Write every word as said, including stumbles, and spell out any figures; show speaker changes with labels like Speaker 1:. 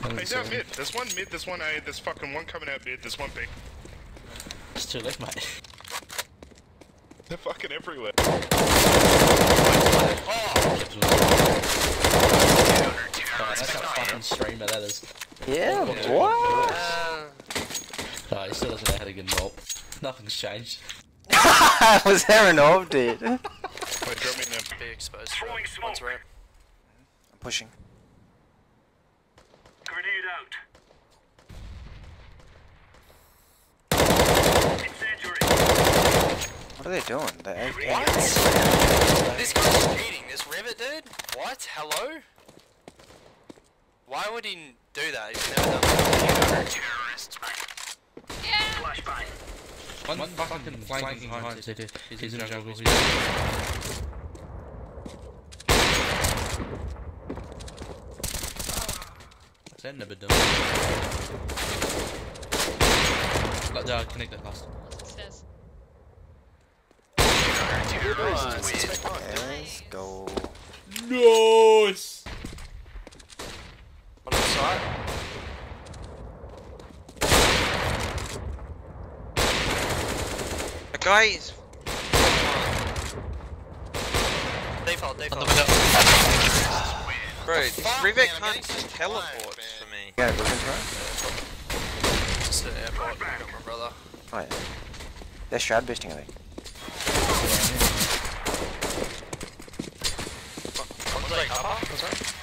Speaker 1: He's down mid. There's one mid, there's one A, there's fucking one coming out mid, there's one B.
Speaker 2: It's too late, mate.
Speaker 1: They're fucking everywhere.
Speaker 2: Oh! Oh, that's a fucking streamer, that is.
Speaker 3: Yeah,
Speaker 2: what?
Speaker 3: what?
Speaker 2: Uh... Oh, he still doesn't know how to get an ult. Nothing's changed.
Speaker 3: Was there an orb, dude?
Speaker 1: Wait, drop me now.
Speaker 4: Be exposed for one's ramp.
Speaker 3: I'm pushing.
Speaker 5: Grenade out. Incendiary.
Speaker 3: What are they doing? They
Speaker 4: What? This guy's cheating. This Rivet dude? What? Hello? Why would he do that? He's never done that. Terrorists, mate.
Speaker 5: Yeah. Flashbang.
Speaker 2: One, one fucking flanking behind us. He's in the jungle. What's that never done? Like, uh, connect that fast.
Speaker 6: Stairs.
Speaker 3: Let's go.
Speaker 2: Nice!
Speaker 4: On the side.
Speaker 7: The guy is.
Speaker 4: Default, default.
Speaker 7: Bro, this
Speaker 4: Fuck,
Speaker 7: Rivet
Speaker 4: man, I'm
Speaker 7: can't
Speaker 4: getting
Speaker 7: just
Speaker 4: so
Speaker 7: teleport
Speaker 4: flagged,
Speaker 7: for me.
Speaker 3: Yeah, go into her.
Speaker 4: Just an airport. Got my brother.
Speaker 3: Oh yeah. They're shroud boosting, I think.
Speaker 4: One's like upper. What's that?